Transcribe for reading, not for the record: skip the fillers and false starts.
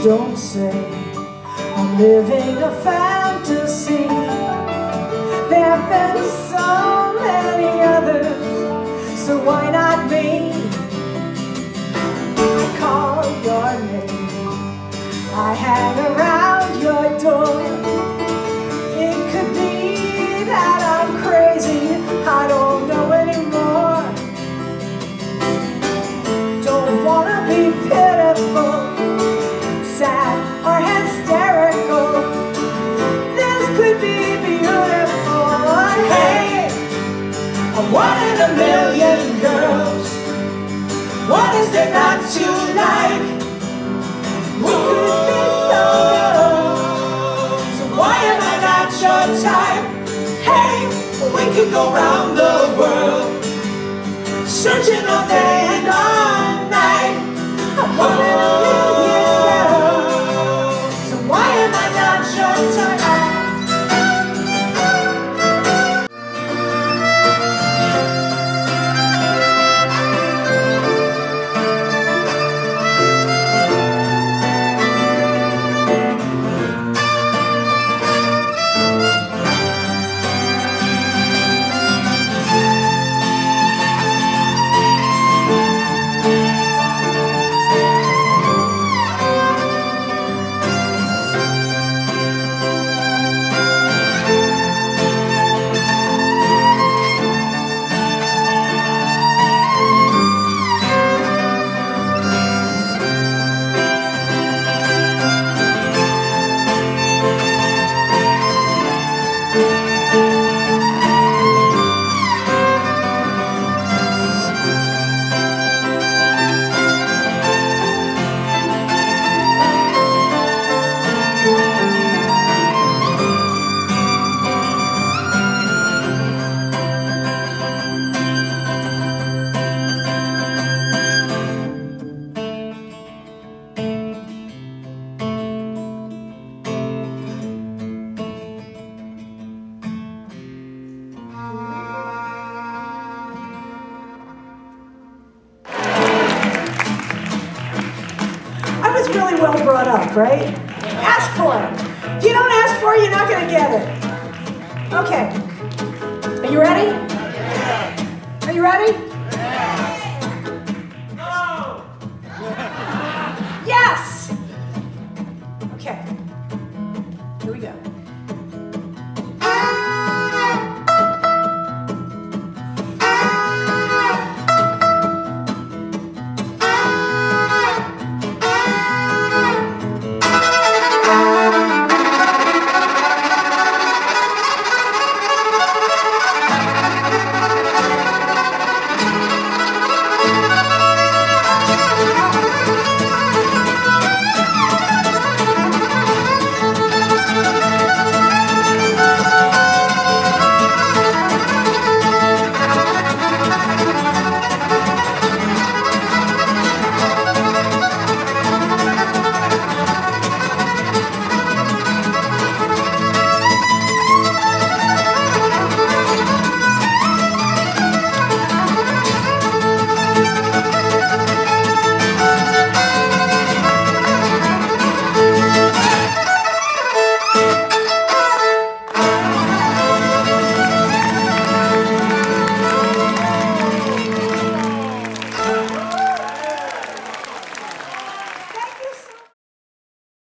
don't say I'm living a fantasy. There have been so many others, so why not me? I call your name, I hang around your door. It could be that I'm crazy, I don't know anymore. Don't wanna be pitiful, sad or hysterical. This could be beautiful. Hey, I'm one in a million girls. What is there not to like? We could be so good, so why am I not your type? Hey, we could go round the world, searching all day and all night. I'm one in a million girls, so why am I not your type? Right? Ask for it. If you don't ask for it, you're not going to get it. Okay. Are you ready? Are you ready?